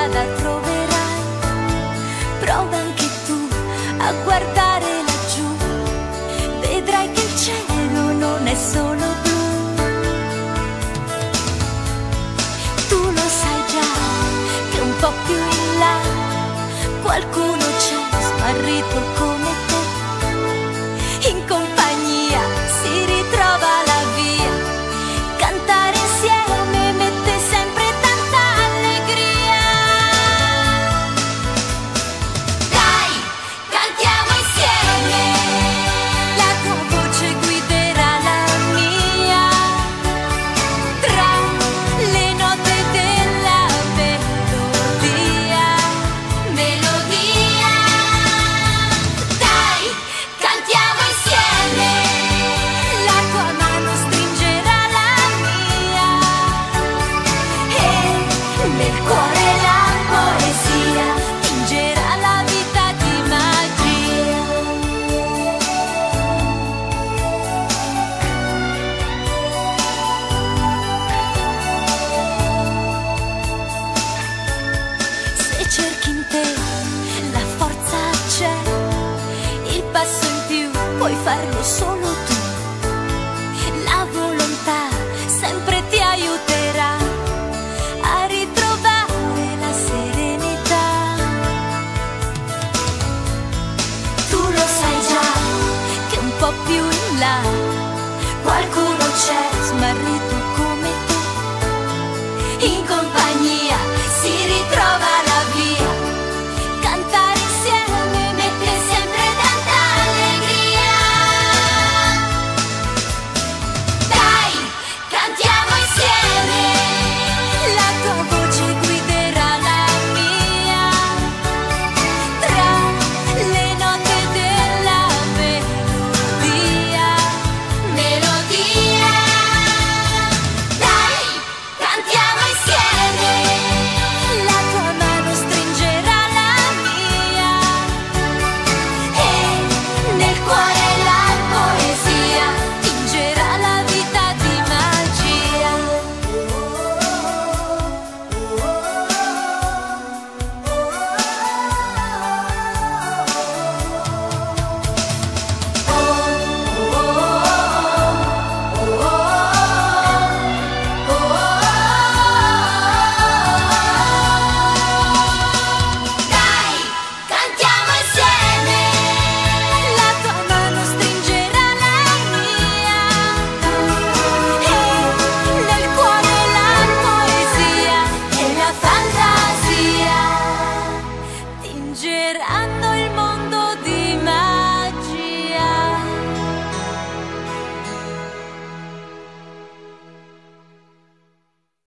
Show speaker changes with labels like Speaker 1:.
Speaker 1: strada troverai. Prova anche tu a guardare laggiù, vedrai che il cielo non è solo blu. Tu lo sai già che un po' più in là qualcuno c'è smarrito come te. In compagnia si ritrova la via, cantare insieme mette sempre tanta allegria. Dai, cantiamo insieme, la tua voce guiderà la mia, tra le note della melodia. Melodia. Dai, cantiamo insieme, la tua mano stringerà la mia e nel cuore la poesia tingerà la vita di magia. Se cerchi in te la forza c'è, il passo in più puoi farlo solo